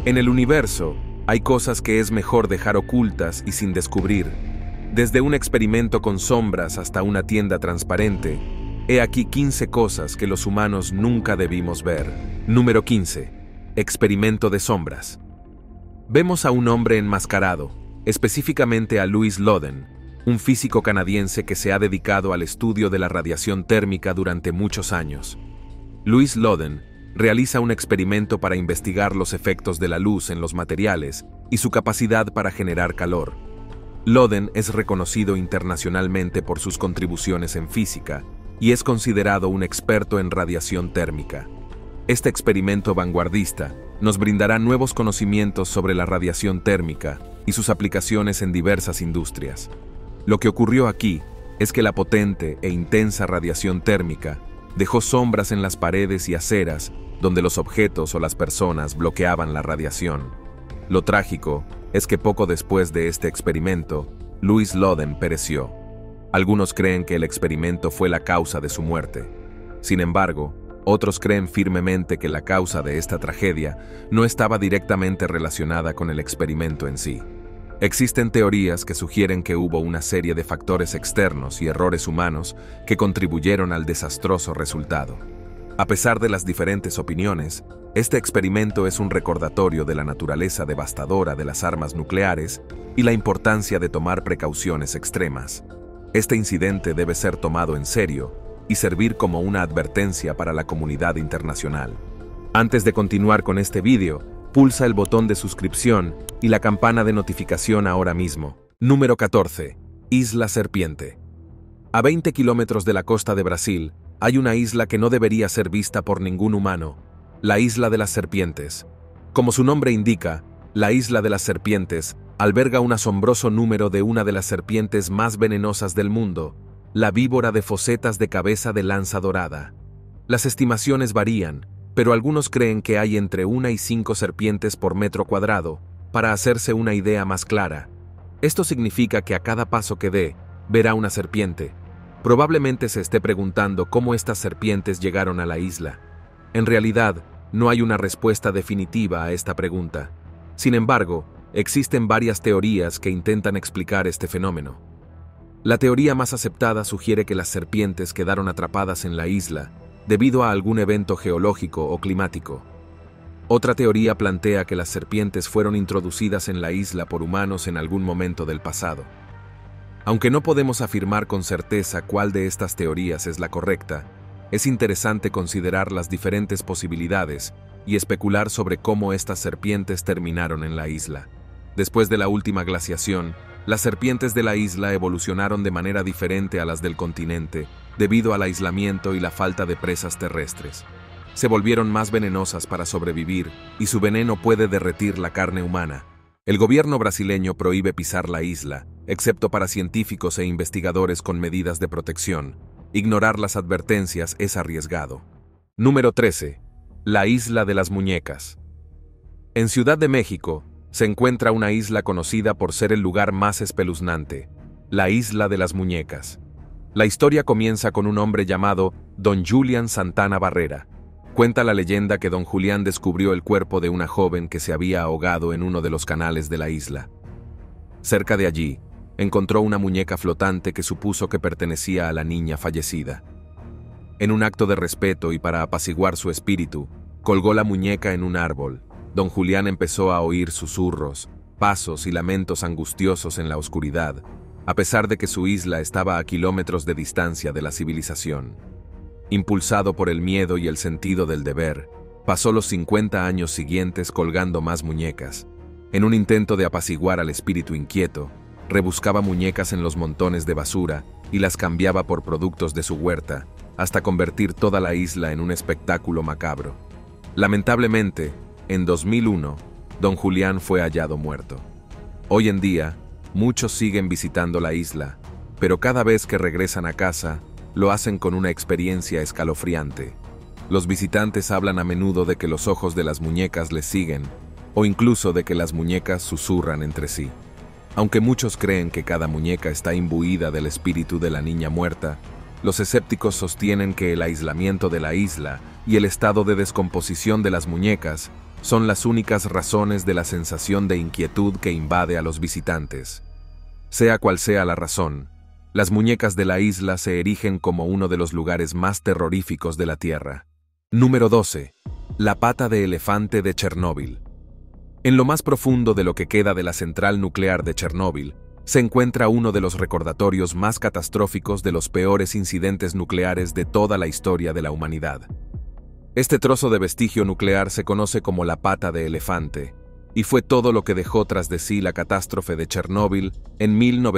En el universo, hay cosas que es mejor dejar ocultas y sin descubrir. Desde un experimento con sombras hasta una tienda transparente, he aquí 15 cosas que los humanos nunca debimos ver. Número 15. Experimento de sombras. Vemos a un hombre enmascarado, específicamente a Louis Loden, un físico canadiense que se ha dedicado al estudio de la radiación térmica durante muchos años. Louis Loden realiza un experimento para investigar los efectos de la luz en los materiales y su capacidad para generar calor. Loden es reconocido internacionalmente por sus contribuciones en física y es considerado un experto en radiación térmica. Este experimento vanguardista nos brindará nuevos conocimientos sobre la radiación térmica y sus aplicaciones en diversas industrias. Lo que ocurrió aquí es que la potente e intensa radiación térmica dejó sombras en las paredes y aceras donde los objetos o las personas bloqueaban la radiación. Lo trágico es que poco después de este experimento, Louis Loden pereció. Algunos creen que el experimento fue la causa de su muerte. Sin embargo, otros creen firmemente que la causa de esta tragedia no estaba directamente relacionada con el experimento en sí. Existen teorías que sugieren que hubo una serie de factores externos y errores humanos que contribuyeron al desastroso resultado. A pesar de las diferentes opiniones, este experimento es un recordatorio de la naturaleza devastadora de las armas nucleares y la importancia de tomar precauciones extremas. Este incidente debe ser tomado en serio y servir como una advertencia para la comunidad internacional. Antes de continuar con este vídeo, pulsa el botón de suscripción y la campana de notificación ahora mismo. Número 14. Isla Serpiente. A 20 kilómetros de la costa de Brasil, hay una isla que no debería ser vista por ningún humano, la Isla de las Serpientes. Como su nombre indica, la Isla de las Serpientes alberga un asombroso número de una de las serpientes más venenosas del mundo, la víbora de fosetas de cabeza de lanza dorada. Las estimaciones varían, pero algunos creen que hay entre 1 y 5 serpientes por metro cuadrado, para hacerse una idea más clara. Esto significa que a cada paso que dé, verá una serpiente. Probablemente se esté preguntando cómo estas serpientes llegaron a la isla. En realidad, no hay una respuesta definitiva a esta pregunta. Sin embargo, existen varias teorías que intentan explicar este fenómeno. La teoría más aceptada sugiere que las serpientes quedaron atrapadas en la isla debido a algún evento geológico o climático. Otra teoría plantea que las serpientes fueron introducidas en la isla por humanos en algún momento del pasado. Aunque no podemos afirmar con certeza cuál de estas teorías es la correcta, es interesante considerar las diferentes posibilidades y especular sobre cómo estas serpientes terminaron en la isla. Después de la última glaciación, las serpientes de la isla evolucionaron de manera diferente a las del continente debido al aislamiento y la falta de presas terrestres. Se volvieron más venenosas para sobrevivir y su veneno puede derretir la carne humana. El gobierno brasileño prohíbe pisar la isla, excepto para científicos e investigadores con medidas de protección. Ignorar las advertencias es arriesgado. Número 13. La Isla de las Muñecas. En Ciudad de México, se encuentra una isla conocida por ser el lugar más espeluznante, la Isla de las Muñecas. La historia comienza con un hombre llamado Don Julián Santana Barrera. Cuenta la leyenda que Don Julián descubrió el cuerpo de una joven que se había ahogado en uno de los canales de la isla. Cerca de allí, encontró una muñeca flotante que supuso que pertenecía a la niña fallecida. En un acto de respeto y para apaciguar su espíritu, colgó la muñeca en un árbol. Don Julián empezó a oír susurros, pasos y lamentos angustiosos en la oscuridad, a pesar de que su isla estaba a kilómetros de distancia de la civilización. Impulsado por el miedo y el sentido del deber, pasó los 50 años siguientes colgando más muñecas. En un intento de apaciguar al espíritu inquieto, rebuscaba muñecas en los montones de basura y las cambiaba por productos de su huerta, hasta convertir toda la isla en un espectáculo macabro. Lamentablemente, en 2001, Don Julián fue hallado muerto. Hoy en día, muchos siguen visitando la isla, pero cada vez que regresan a casa, lo hacen con una experiencia escalofriante. Los visitantes hablan a menudo de que los ojos de las muñecas les siguen, o incluso de que las muñecas susurran entre sí. Aunque muchos creen que cada muñeca está imbuida del espíritu de la niña muerta, los escépticos sostienen que el aislamiento de la isla y el estado de descomposición de las muñecas son las únicas razones de la sensación de inquietud que invade a los visitantes. Sea cual sea la razón, las muñecas de la isla se erigen como uno de los lugares más terroríficos de la Tierra. Número 12. La pata de elefante de Chernóbil. En lo más profundo de lo que queda de la central nuclear de Chernóbil, se encuentra uno de los recordatorios más catastróficos de los peores incidentes nucleares de toda la historia de la humanidad. Este trozo de vestigio nuclear se conoce como la pata de elefante, y fue todo lo que dejó tras de sí la catástrofe de Chernóbil en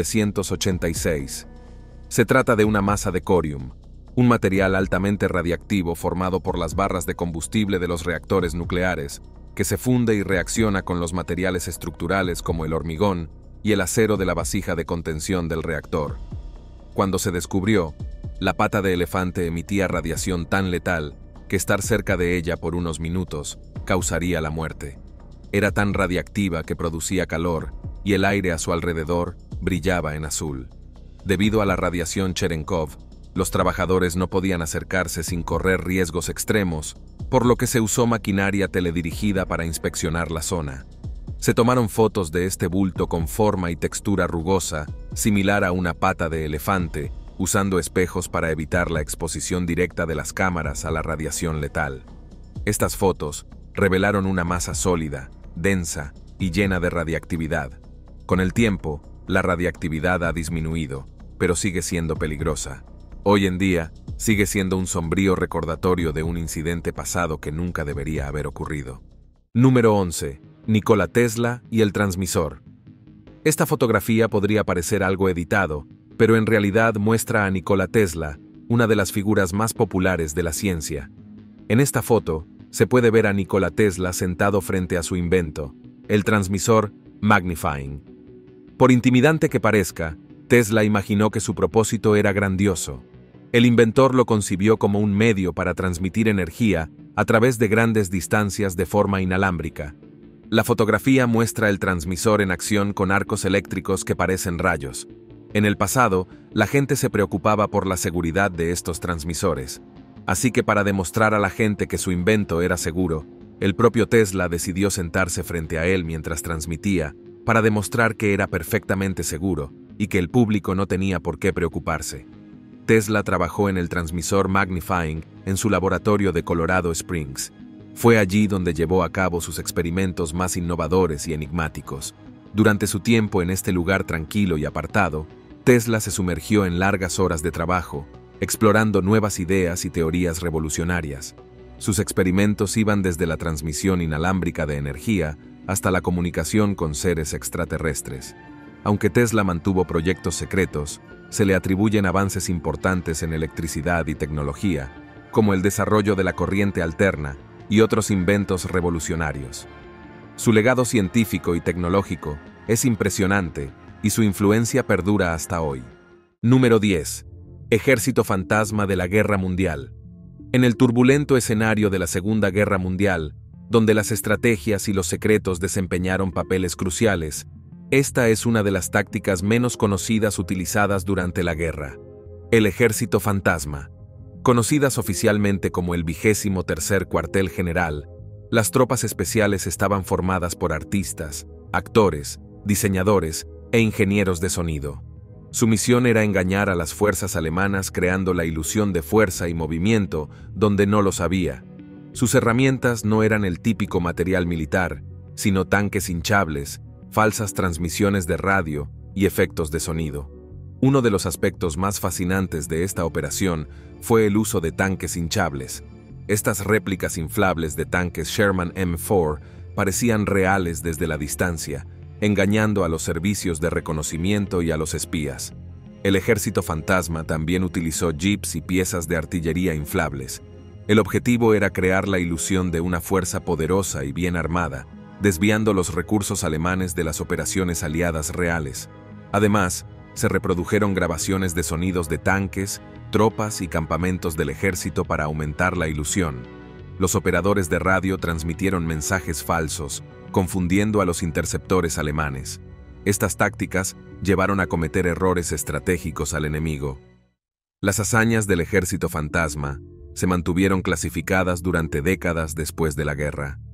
1986. Se trata de una masa de corium, un material altamente radiactivo formado por las barras de combustible de los reactores nucleares, que se funde y reacciona con los materiales estructurales como el hormigón y el acero de la vasija de contención del reactor. Cuando se descubrió, la pata de elefante emitía radiación tan letal que estar cerca de ella por unos minutos causaría la muerte. Era tan radiactiva que producía calor y el aire a su alrededor brillaba en azul. Debido a la radiación Cherenkov, los trabajadores no podían acercarse sin correr riesgos extremos, por lo que se usó maquinaria teledirigida para inspeccionar la zona. Se tomaron fotos de este bulto con forma y textura rugosa, similar a una pata de elefante, usando espejos para evitar la exposición directa de las cámaras a la radiación letal. Estas fotos revelaron una masa sólida, densa y llena de radiactividad. Con el tiempo, la radiactividad ha disminuido, pero sigue siendo peligrosa. Hoy en día, sigue siendo un sombrío recordatorio de un incidente pasado que nunca debería haber ocurrido. Número 11. Nikola Tesla y el transmisor. Esta fotografía podría parecer algo editado, pero en realidad muestra a Nikola Tesla, una de las figuras más populares de la ciencia. En esta foto, se puede ver a Nikola Tesla sentado frente a su invento, el transmisor Magnifying. Por intimidante que parezca, Tesla imaginó que su propósito era grandioso. El inventor lo concibió como un medio para transmitir energía a través de grandes distancias de forma inalámbrica. La fotografía muestra el transmisor en acción con arcos eléctricos que parecen rayos. En el pasado, la gente se preocupaba por la seguridad de estos transmisores. Así que para demostrar a la gente que su invento era seguro, el propio Tesla decidió sentarse frente a él mientras transmitía, para demostrar que era perfectamente seguro y que el público no tenía por qué preocuparse. Tesla trabajó en el transmisor Magnifying en su laboratorio de Colorado Springs. Fue allí donde llevó a cabo sus experimentos más innovadores y enigmáticos. Durante su tiempo en este lugar tranquilo y apartado, Tesla se sumergió en largas horas de trabajo, explorando nuevas ideas y teorías revolucionarias. Sus experimentos iban desde la transmisión inalámbrica de energía hasta la comunicación con seres extraterrestres. Aunque Tesla mantuvo proyectos secretos, se le atribuyen avances importantes en electricidad y tecnología, como el desarrollo de la corriente alterna y otros inventos revolucionarios. Su legado científico y tecnológico es impresionante y su influencia perdura hasta hoy. Número 10. Ejército fantasma de la Guerra Mundial. En el turbulento escenario de la Segunda Guerra Mundial, donde las estrategias y los secretos desempeñaron papeles cruciales, esta es una de las tácticas menos conocidas utilizadas durante la guerra: el ejército fantasma. Conocidas oficialmente como el 23º Cuartel General, las tropas especiales estaban formadas por artistas, actores, diseñadores e ingenieros de sonido. Su misión era engañar a las fuerzas alemanas creando la ilusión de fuerza y movimiento donde no los había. Sus herramientas no eran el típico material militar, sino tanques hinchables, falsas transmisiones de radio y efectos de sonido. Uno de los aspectos más fascinantes de esta operación fue el uso de tanques hinchables. Estas réplicas inflables de tanques Sherman M4 parecían reales desde la distancia, engañando a los servicios de reconocimiento y a los espías. El ejército fantasma también utilizó jeeps y piezas de artillería inflables. El objetivo era crear la ilusión de una fuerza poderosa y bien armada, desviando los recursos alemanes de las operaciones aliadas reales. Además, se reprodujeron grabaciones de sonidos de tanques, tropas y campamentos del ejército para aumentar la ilusión. Los operadores de radio transmitieron mensajes falsos, confundiendo a los interceptores alemanes. Estas tácticas llevaron a cometer errores estratégicos al enemigo. Las hazañas del ejército fantasma se mantuvieron clasificadas durante décadas después de la guerra.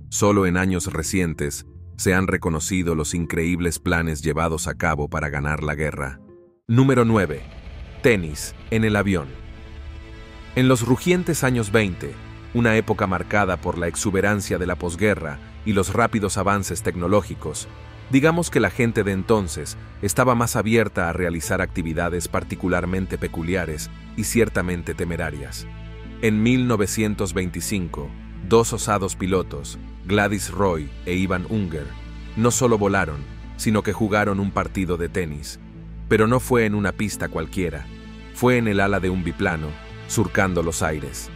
Solo en años recientes se han reconocido los increíbles planes llevados a cabo para ganar la guerra. Número 9. Tenis en el avión. En los rugientes años 20, una época marcada por la exuberancia de la posguerra y los rápidos avances tecnológicos, digamos que la gente de entonces estaba más abierta a realizar actividades particularmente peculiares y ciertamente temerarias. En 1925, dos osados pilotos, Gladys Roy e Ivan Unger, no solo volaron, sino que jugaron un partido de tenis. Pero no fue en una pista cualquiera, fue en el ala de un biplano, surcando los aires.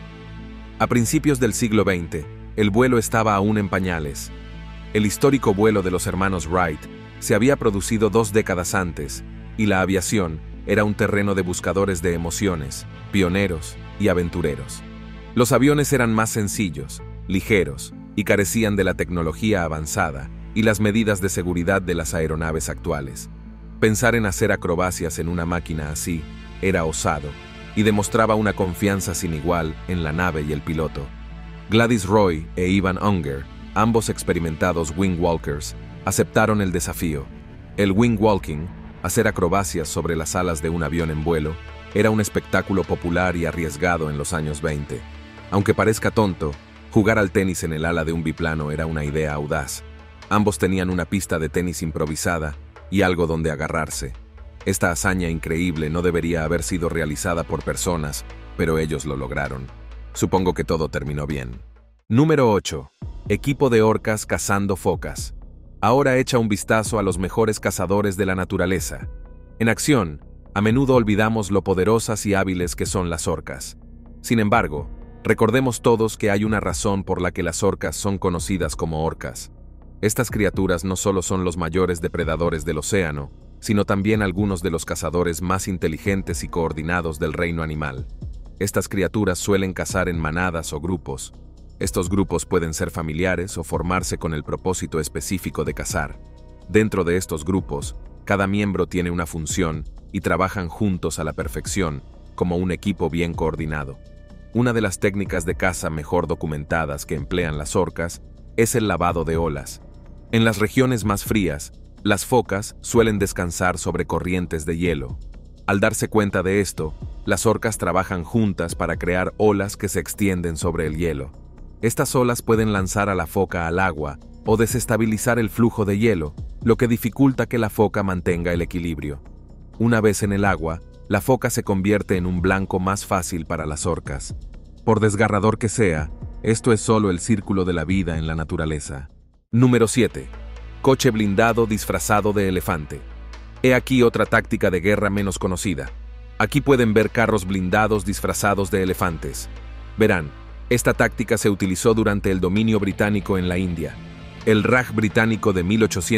A principios del siglo XX, el vuelo estaba aún en pañales. El histórico vuelo de los hermanos Wright se había producido 2 décadas antes, y la aviación era un terreno de buscadores de emociones, pioneros y aventureros. Los aviones eran más sencillos, ligeros, y carecían de la tecnología avanzada y las medidas de seguridad de las aeronaves actuales. Pensar en hacer acrobacias en una máquina así era osado, y demostraba una confianza sin igual en la nave y el piloto. Gladys Roy e Ivan Unger, ambos experimentados wing walkers, aceptaron el desafío. El wing walking, hacer acrobacias sobre las alas de un avión en vuelo, era un espectáculo popular y arriesgado en los años 20. Aunque parezca tonto, jugar al tenis en el ala de un biplano era una idea audaz. Ambos tenían una pista de tenis improvisada y algo donde agarrarse. Esta hazaña increíble no debería haber sido realizada por personas, pero ellos lo lograron. Supongo que todo terminó bien. Número 8. Equipo de orcas cazando focas. Ahora echa un vistazo a los mejores cazadores de la naturaleza. En acción, a menudo olvidamos lo poderosas y hábiles que son las orcas. Sin embargo, recordemos todos que hay una razón por la que las orcas son conocidas como orcas. Estas criaturas no solo son los mayores depredadores del océano, sino también algunos de los cazadores más inteligentes y coordinados del reino animal. Estas criaturas suelen cazar en manadas o grupos. Estos grupos pueden ser familiares o formarse con el propósito específico de cazar. Dentro de estos grupos, cada miembro tiene una función y trabajan juntos a la perfección, como un equipo bien coordinado. Una de las técnicas de caza mejor documentadas que emplean las orcas es el lavado de olas. En las regiones más frías, las focas suelen descansar sobre corrientes de hielo. Al darse cuenta de esto, las orcas trabajan juntas para crear olas que se extienden sobre el hielo. Estas olas pueden lanzar a la foca al agua o desestabilizar el flujo de hielo, lo que dificulta que la foca mantenga el equilibrio. Una vez en el agua, la foca se convierte en un blanco más fácil para las orcas. Por desgarrador que sea, esto es solo el círculo de la vida en la naturaleza. Número 7. Coche blindado disfrazado de elefante. He aquí otra táctica de guerra menos conocida. Aquí pueden ver carros blindados disfrazados de elefantes. Verán, esta táctica se utilizó durante el dominio británico en la India. El Raj británico de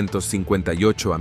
1858 a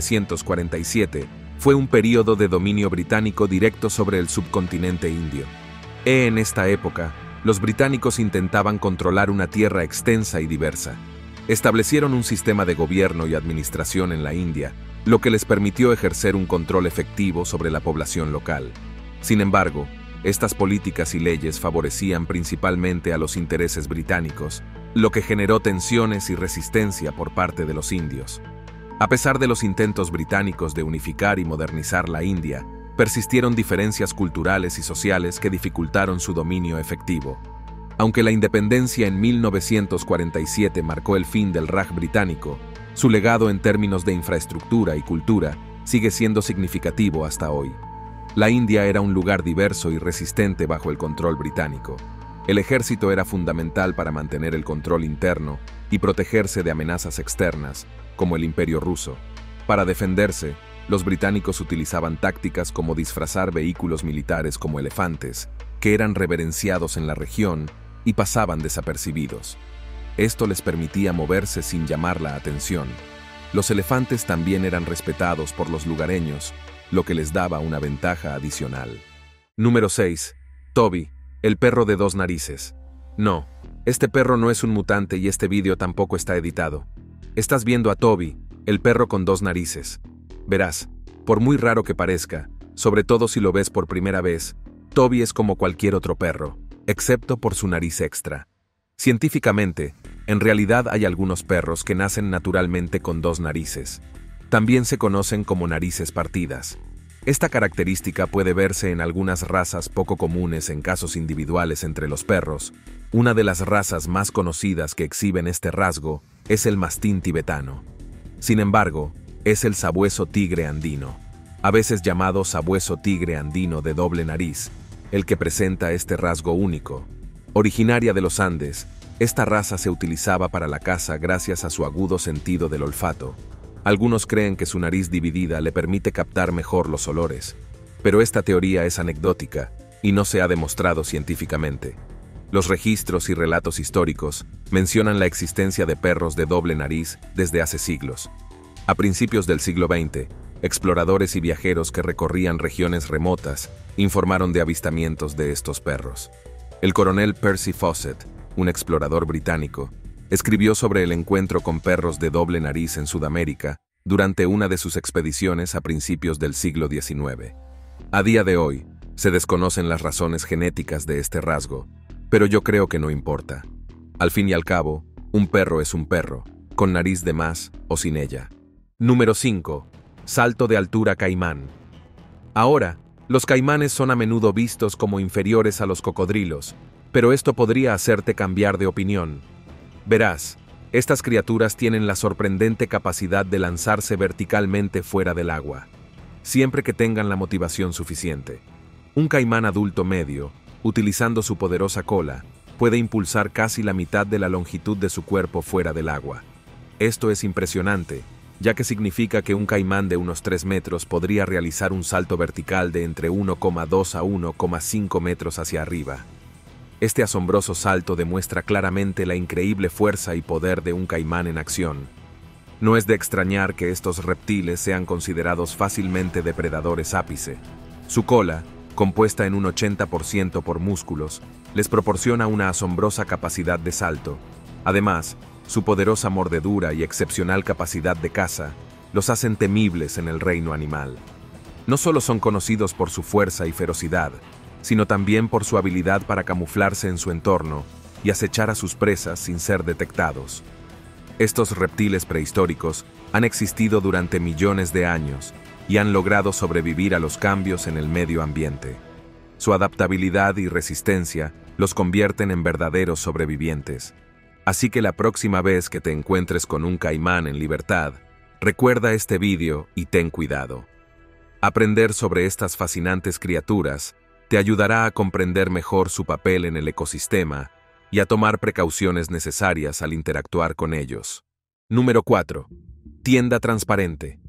1947 fue un período de dominio británico directo sobre el subcontinente indio. En esta época, los británicos intentaban controlar una tierra extensa y diversa. Establecieron un sistema de gobierno y administración en la India, lo que les permitió ejercer un control efectivo sobre la población local. Sin embargo, estas políticas y leyes favorecían principalmente a los intereses británicos, lo que generó tensiones y resistencia por parte de los indios. A pesar de los intentos británicos de unificar y modernizar la India, persistieron diferencias culturales y sociales que dificultaron su dominio efectivo. Aunque la independencia en 1947 marcó el fin del Raj británico, su legado en términos de infraestructura y cultura sigue siendo significativo hasta hoy. La India era un lugar diverso y resistente bajo el control británico. El ejército era fundamental para mantener el control interno y protegerse de amenazas externas, como el Imperio ruso. Para defenderse, los británicos utilizaban tácticas como disfrazar vehículos militares como elefantes, que eran reverenciados en la región y pasaban desapercibidos. Esto les permitía moverse sin llamar la atención. Los elefantes también eran respetados por los lugareños, lo que les daba una ventaja adicional. Número 6. Toby, el perro de 2 narices. No, este perro no es un mutante y este vídeo tampoco está editado. Estás viendo a Toby, el perro con 2 narices. Verás, por muy raro que parezca, sobre todo si lo ves por primera vez, Toby es como cualquier otro perro, excepto por su nariz extra. Científicamente, En realidad hay algunos perros que nacen naturalmente con dos narices. También se conocen como narices partidas. Esta característica puede verse en algunas razas poco comunes en casos individuales entre los perros. Una de las razas más conocidas que exhiben este rasgo es el mastín tibetano. Sin embargo, es el sabueso tigre andino, a veces llamado sabueso tigre andino de doble nariz, el que presenta este rasgo único. Originaria de los Andes, esta raza se utilizaba para la caza gracias a su agudo sentido del olfato. Algunos creen que su nariz dividida le permite captar mejor los olores, pero esta teoría es anecdótica y no se ha demostrado científicamente. Los registros y relatos históricos mencionan la existencia de perros de doble nariz desde hace siglos. A principios del siglo XX, exploradores y viajeros que recorrían regiones remotas informaron de avistamientos de estos perros. El coronel Percy Fawcett, un explorador británico, escribió sobre el encuentro con perros de doble nariz en Sudamérica durante una de sus expediciones a principios del siglo XIX. A día de hoy, se desconocen las razones genéticas de este rasgo, pero yo creo que no importa. Al fin y al cabo, un perro es un perro, con nariz de más o sin ella. Número 5. Salto de altura caimán. Ahora, los caimanes son a menudo vistos como inferiores a los cocodrilos, pero esto podría hacerte cambiar de opinión. Verás, estas criaturas tienen la sorprendente capacidad de lanzarse verticalmente fuera del agua, siempre que tengan la motivación suficiente. Un caimán adulto medio, utilizando su poderosa cola, puede impulsar casi la mitad de la longitud de su cuerpo fuera del agua. Esto es impresionante, ya que significa que un caimán de unos 3 metros podría realizar un salto vertical de entre 1,2 a 1,5 metros hacia arriba. Este asombroso salto demuestra claramente la increíble fuerza y poder de un caimán en acción. No es de extrañar que estos reptiles sean considerados fácilmente depredadores ápice. Su cola, compuesta en un 80% por músculos, les proporciona una asombrosa capacidad de salto. Además, su poderosa mordedura y excepcional capacidad de caza los hacen temibles en el reino animal. No solo son conocidos por su fuerza y ferocidad, sino también por su habilidad para camuflarse en su entorno y acechar a sus presas sin ser detectados. Estos reptiles prehistóricos han existido durante millones de años y han logrado sobrevivir a los cambios en el medio ambiente. Su adaptabilidad y resistencia los convierten en verdaderos sobrevivientes. Así que la próxima vez que te encuentres con un caimán en libertad, recuerda este vídeo y ten cuidado. Aprender sobre estas fascinantes criaturas te ayudará a comprender mejor su papel en el ecosistema y a tomar precauciones necesarias al interactuar con ellos. Número 4. Tienda transparente.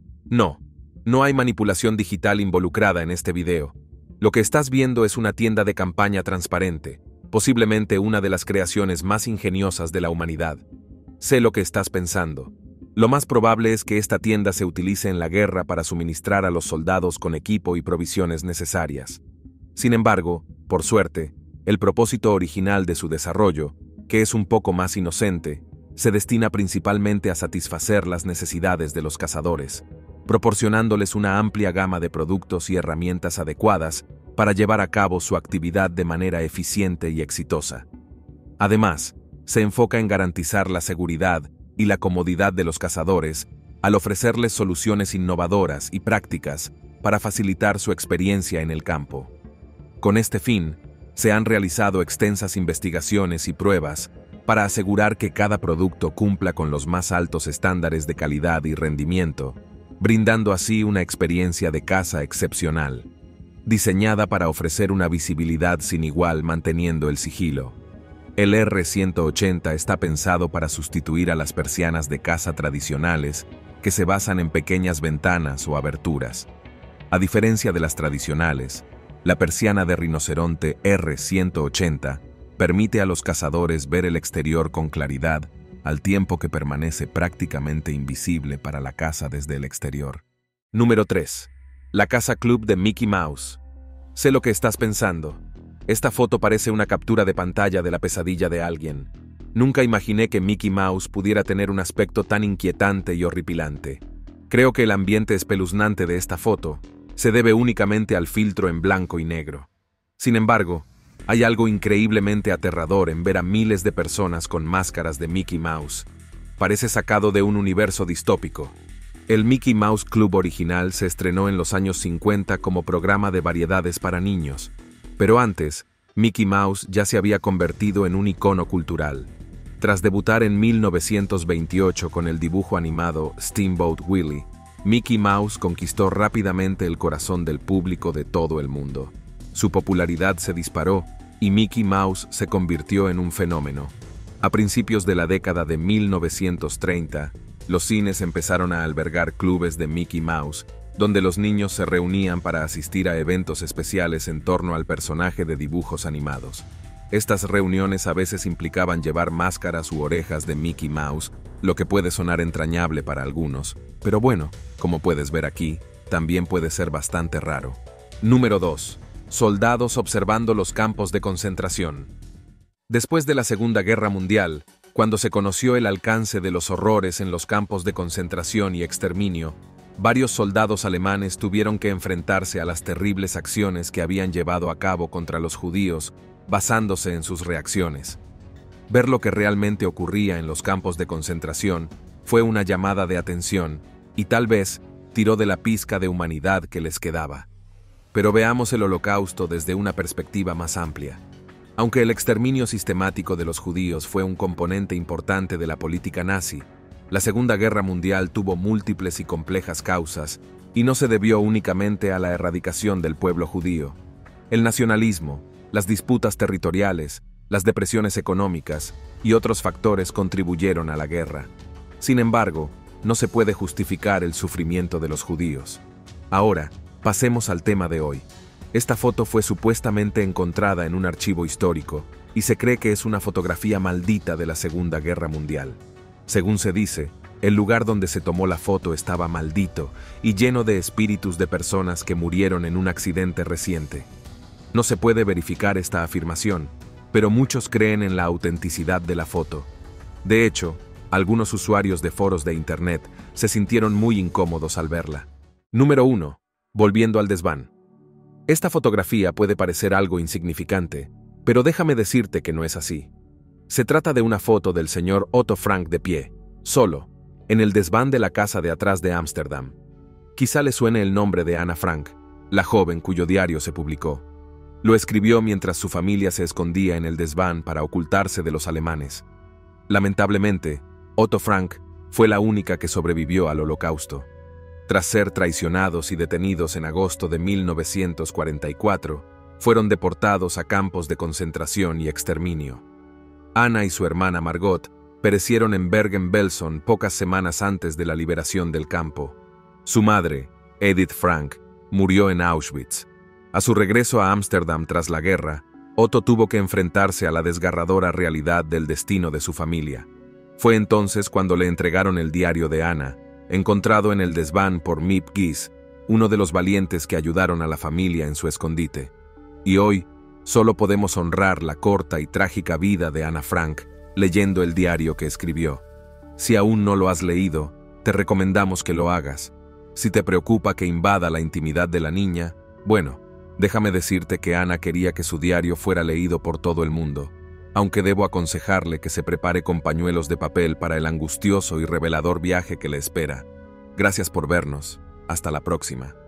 No hay manipulación digital involucrada en este video. Lo que estás viendo es una tienda de campaña transparente, posiblemente una de las creaciones más ingeniosas de la humanidad. Sé lo que estás pensando. Lo más probable es que esta tienda se utilice en la guerra para suministrar a los soldados con equipo y provisiones necesarias. Sin embargo, por suerte, el propósito original de su desarrollo, que es un poco más inocente, se destina principalmente a satisfacer las necesidades de los cazadores, proporcionándoles una amplia gama de productos y herramientas adecuadas para llevar a cabo su actividad de manera eficiente y exitosa. Además, se enfoca en garantizar la seguridad y la comodidad de los cazadores al ofrecerles soluciones innovadoras y prácticas para facilitar su experiencia en el campo. Con este fin, se han realizado extensas investigaciones y pruebas para asegurar que cada producto cumpla con los más altos estándares de calidad y rendimiento, brindando así una experiencia de caza excepcional, diseñada para ofrecer una visibilidad sin igual manteniendo el sigilo. El R180 está pensado para sustituir a las persianas de caza tradicionales que se basan en pequeñas ventanas o aberturas. A diferencia de las tradicionales, la persiana de rinoceronte R180 permite a los cazadores ver el exterior con claridad, al tiempo que permanece prácticamente invisible para la caza desde el exterior. Número 3. La Casa Club de Mickey Mouse. Sé lo que estás pensando. Esta foto parece una captura de pantalla de la pesadilla de alguien. Nunca imaginé que Mickey Mouse pudiera tener un aspecto tan inquietante y horripilante. Creo que el ambiente espeluznante de esta foto se debe únicamente al filtro en blanco y negro. Sin embargo, Hay algo increíblemente aterrador en ver a miles de personas con máscaras de Mickey Mouse. Parece sacado de un universo distópico. El Mickey Mouse Club original se estrenó en los años 50 como programa de variedades para niños, pero antes, Mickey Mouse ya se había convertido en un icono cultural. Tras debutar en 1928 con el dibujo animado Steamboat Willie, Mickey Mouse conquistó rápidamente el corazón del público de todo el mundo. Su popularidad se disparó y Mickey Mouse se convirtió en un fenómeno. A principios de la década de 1930, los cines empezaron a albergar clubes de Mickey Mouse, donde los niños se reunían para asistir a eventos especiales en torno al personaje de dibujos animados. Estas reuniones a veces implicaban llevar máscaras u orejas de Mickey Mouse, lo que puede sonar entrañable para algunos, pero bueno, como puedes ver aquí, también puede ser bastante raro. Número 2. Soldados observando los campos de concentración. Después de la Segunda Guerra Mundial, cuando se conoció el alcance de los horrores en los campos de concentración y exterminio, varios soldados alemanes tuvieron que enfrentarse a las terribles acciones que habían llevado a cabo contra los judíos, basándose en sus reacciones. Ver lo que realmente ocurría en los campos de concentración fue una llamada de atención y tal vez tiró de la pizca de humanidad que les quedaba. Pero veamos el Holocausto desde una perspectiva más amplia. Aunque el exterminio sistemático de los judíos fue un componente importante de la política nazi, la Segunda Guerra Mundial tuvo múltiples y complejas causas y no se debió únicamente a la erradicación del pueblo judío. El nacionalismo, las disputas territoriales, las depresiones económicas y otros factores contribuyeron a la guerra. Sin embargo, no se puede justificar el sufrimiento de los judíos. Ahora, pasemos al tema de hoy. Esta foto fue supuestamente encontrada en un archivo histórico y se cree que es una fotografía maldita de la Segunda Guerra Mundial. Según se dice, el lugar donde se tomó la foto estaba maldito y lleno de espíritus de personas que murieron en un accidente reciente. No se puede verificar esta afirmación, pero muchos creen en la autenticidad de la foto. De hecho, algunos usuarios de foros de Internet se sintieron muy incómodos al verla. Número 1. Volviendo al desván. Esta fotografía puede parecer algo insignificante, pero déjame decirte que no es así. Se trata de una foto del señor Otto Frank de pie, solo, en el desván de la casa de atrás de Ámsterdam. Quizá le suene el nombre de Ana Frank, la joven cuyo diario se publicó. Lo escribió mientras su familia se escondía en el desván para ocultarse de los alemanes. Lamentablemente, Otto Frank fue la única que sobrevivió al Holocausto. Tras ser traicionados y detenidos en agosto de 1944, fueron deportados a campos de concentración y exterminio. Ana y su hermana Margot perecieron en Bergen-Belsen pocas semanas antes de la liberación del campo. Su madre, Edith Frank, murió en Auschwitz. A su regreso a Ámsterdam tras la guerra, Otto tuvo que enfrentarse a la desgarradora realidad del destino de su familia. Fue entonces cuando le entregaron el diario de Ana, encontrado en el desván por Miep Gies, uno de los valientes que ayudaron a la familia en su escondite. Y hoy, solo podemos honrar la corta y trágica vida de Ana Frank, leyendo el diario que escribió. Si aún no lo has leído, te recomendamos que lo hagas. Si te preocupa que invada la intimidad de la niña, bueno, déjame decirte que Ana quería que su diario fuera leído por todo el mundo, aunque debo aconsejarle que se prepare con pañuelos de papel para el angustioso y revelador viaje que le espera. Gracias por vernos. Hasta la próxima.